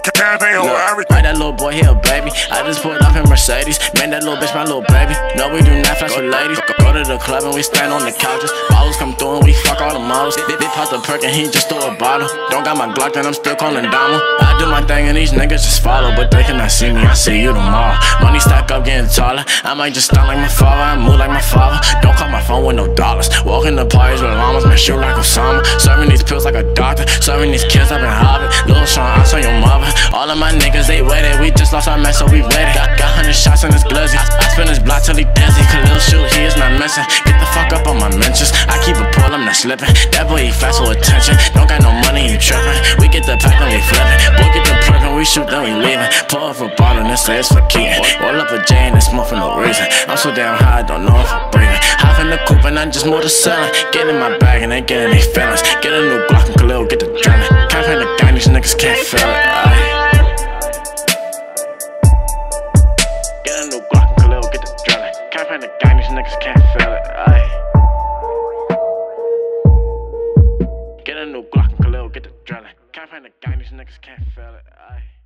Campaign on everything. Right, that little boy here, baby. I just pulled up in Mercedes. Man, that little bitch, my little baby. No, we do not flash with ladies. Go to the club and we stand on the couches. Bottles come through and we fuck all the models. They pop the perk and he just threw a bottle. Don't got my Glock and I'm still calling Dama. I do my thing and these niggas just follow, but they cannot see me. I see you tomorrow. Money stack up, getting taller. I might just stunt like my father. I move like my father. Don't call my phone with no dollars. Walking the parties with llamas, man, shoot like Osama. Serving these pills like a doctor. Serving these kids up in Harvard. Lil' Sean, I saw your mother. All of my niggas, they waited. We just lost our man, so we ready. Got 100 shots in this glizzy. I spin his block till he dizzy. Khalil shoot, he is not missing. Get the fuck up on my mentions. I keep a pull, I'm not slipping. That boy, he fast with attention. Don't got no money, you tripping. We get the pack, then we flipping. Boy, get the plug and we shoot, then we leaving. Pull up a bottle and say it's for Keaton. Roll up a J and it's smoke for no reason. I'm so damn high, I don't know if I'm breathing. Hop in the coupe and I just moved the ceiling. Get in my bag and they get in their feelings. Get a new Glock and Khalil, get the drilling. Campaign the gang, these niggas can't feel it. Get a new Glock and Khalil, get the drilling. Campaign the gang, these niggas can't feel it. Get a new Glock and Khalil, get the drilling. Campaign the gang, these niggas can't feel it.